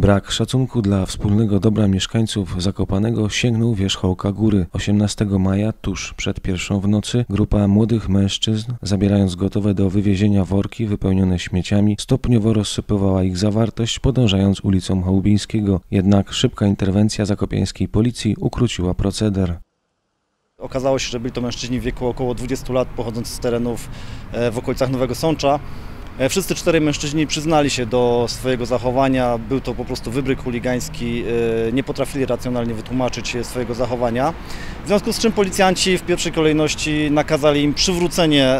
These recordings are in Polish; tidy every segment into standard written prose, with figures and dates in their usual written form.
Brak szacunku dla wspólnego dobra mieszkańców Zakopanego sięgnął wierzchołka góry. 18 maja, tuż przed pierwszą w nocy, grupa młodych mężczyzn, zabierając gotowe do wywiezienia worki wypełnione śmieciami, stopniowo rozsypywała ich zawartość, podążając ulicą Chałubińskiego. Jednak szybka interwencja zakopiańskiej policji ukróciła proceder. Okazało się, że byli to mężczyźni w wieku około 20 lat, pochodzący z terenów w okolicach Nowego Sącza. Wszyscy 4 mężczyźni przyznali się do swojego zachowania, był to po prostu wybryk chuligański, nie potrafili racjonalnie wytłumaczyć swojego zachowania. W związku z czym policjanci w pierwszej kolejności nakazali im przywrócenie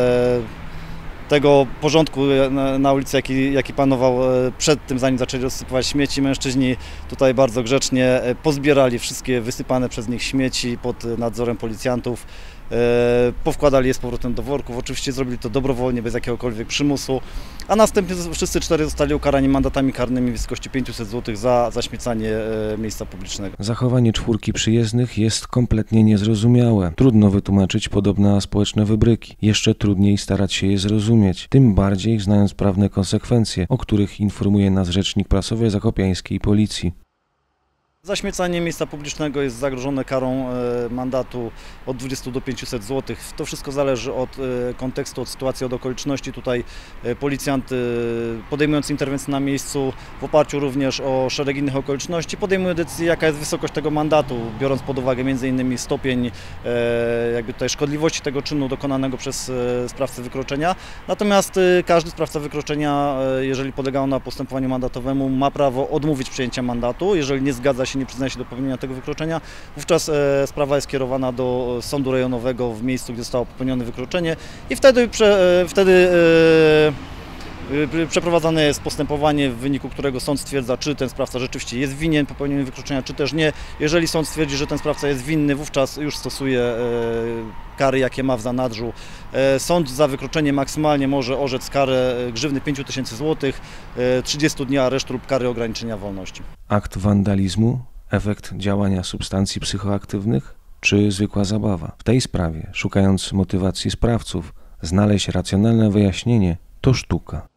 tego porządku na ulicy, jaki panował przed tym, zanim zaczęli rozsypywać śmieci. Mężczyźni tutaj bardzo grzecznie pozbierali wszystkie wysypane przez nich śmieci pod nadzorem policjantów. Powkładali je z powrotem do worków, oczywiście zrobili to dobrowolnie, bez jakiegokolwiek przymusu, a następnie wszyscy 4 zostali ukarani mandatami karnymi w wysokości 500 zł za zaśmiecanie miejsca publicznego. Zachowanie 4 przyjezdnych jest kompletnie niezrozumiałe. Trudno wytłumaczyć podobne społeczne wybryki. Jeszcze trudniej starać się je zrozumieć, tym bardziej znając prawne konsekwencje, o których informuje nas rzecznik prasowy zakopiańskiej policji. Zaśmiecanie miejsca publicznego jest zagrożone karą mandatu od 20 do 500 zł. To wszystko zależy od kontekstu, od sytuacji, od okoliczności. Tutaj policjant, podejmując interwencję na miejscu, w oparciu również o szereg innych okoliczności, podejmuje decyzję, jaka jest wysokość tego mandatu, biorąc pod uwagę m.in. stopień szkodliwości tego czynu dokonanego przez sprawcę wykroczenia. Natomiast każdy sprawca wykroczenia, jeżeli podlega on na postępowaniu mandatowemu, ma prawo odmówić przyjęcia mandatu. Jeżeli nie zgadza się, nie przyznaje się do popełnienia tego wykroczenia, wówczas sprawa jest kierowana do sądu rejonowego w miejscu, gdzie zostało popełnione wykroczenie i wtedy przeprowadzane jest postępowanie, w wyniku którego sąd stwierdza, czy ten sprawca rzeczywiście jest winien popełnienia wykroczenia, czy też nie. Jeżeli sąd stwierdzi, że ten sprawca jest winny, wówczas już stosuje kary, jakie ma w zanadrzu. Sąd za wykroczenie maksymalnie może orzec karę grzywny 5000 zł, 30 dni aresztu lub kary ograniczenia wolności. Akt wandalizmu, efekt działania substancji psychoaktywnych czy zwykła zabawa? W tej sprawie, szukając motywacji sprawców, znaleźć racjonalne wyjaśnienie to sztuka.